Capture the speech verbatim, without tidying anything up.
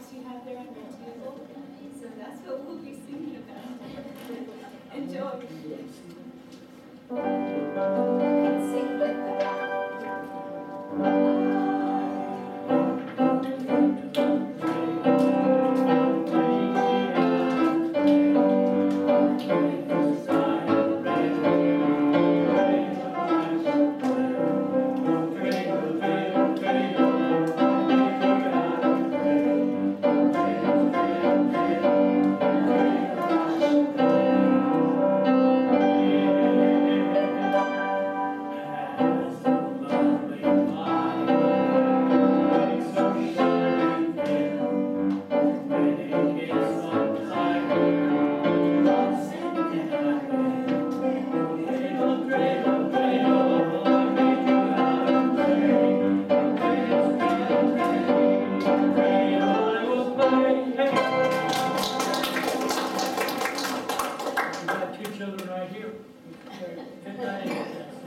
tracks you have there on your table. So that's what we'll be singing about. Enjoy. You can sing with Children right here.